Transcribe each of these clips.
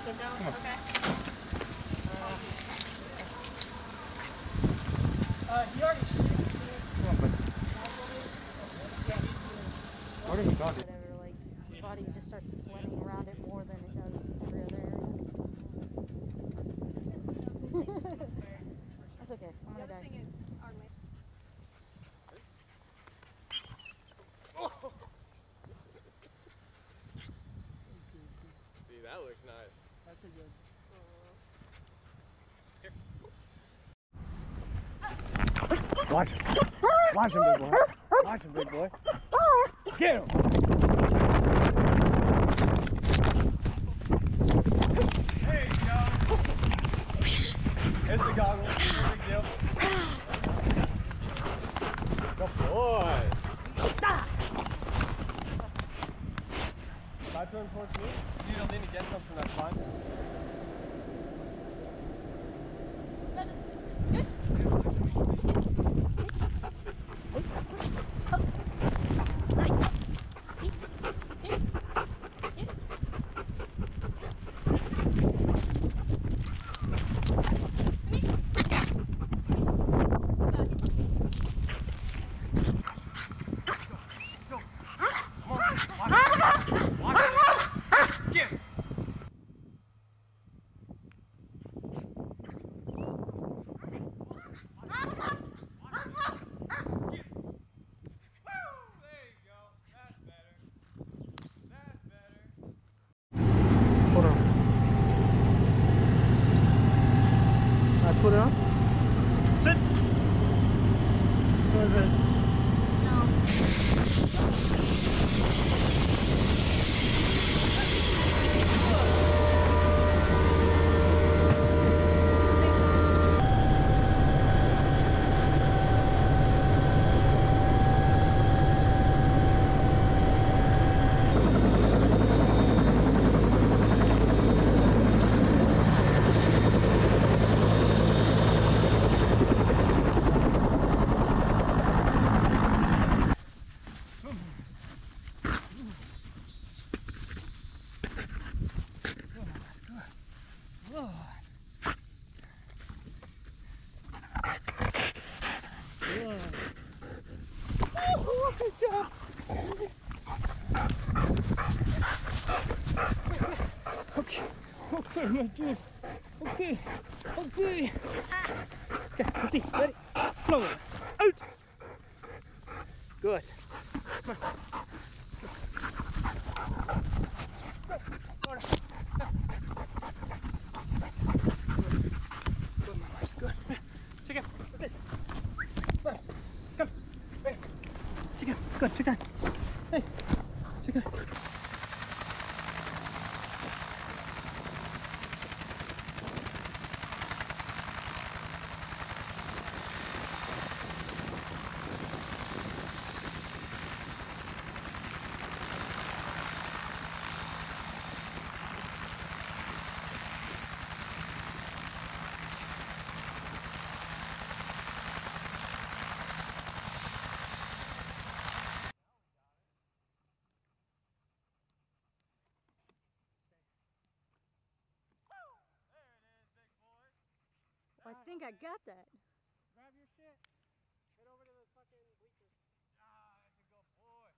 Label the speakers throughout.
Speaker 1: him? Come on.
Speaker 2: Okay.
Speaker 1: He already come on, buddy. Where did he go?
Speaker 3: Whatever, like, your body just starts sweating around it more than it does every other area. That's okay. I'm gonna die.
Speaker 4: See, that looks nice.
Speaker 1: That's a good.
Speaker 4: Here.
Speaker 1: Watch him. Watch him, big boy. Watch him, big boy. Get him. There you go. There's the goggles. No big deal.
Speaker 4: Good boy.
Speaker 1: If I turn towards me, you don't lean against something, that's fine. Put it on. Sit. So is it?
Speaker 3: No.
Speaker 1: Good job. Okay, okay, my dude. Okay, okay. Okay, ready, ready. Flow it. Out. Good. Come on. Good, my boys. Good. Check out. What's this? Come. Hey. Check out. Good. Check out. Hey. Check out.
Speaker 3: I think I got that.
Speaker 1: Grab your shit. Head over to the fucking bleachers. Ah, that's a good boy.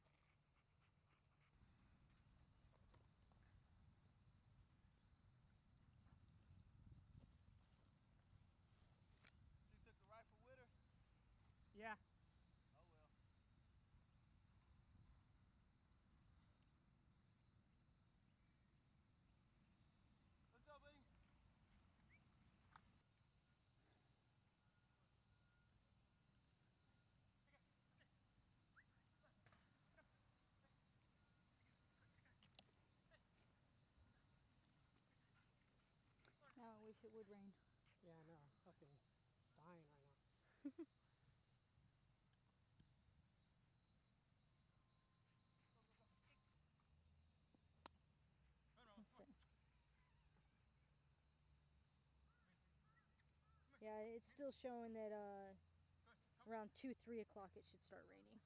Speaker 4: She took the rifle with her?
Speaker 1: Yeah.
Speaker 4: Oh well. Let's go, buddy.
Speaker 3: Now I wish it would rain.
Speaker 1: Yeah, I know. I'm fucking dying right now.
Speaker 3: Let's see. Yeah, it's still showing that around 2-3 o'clock it should start raining.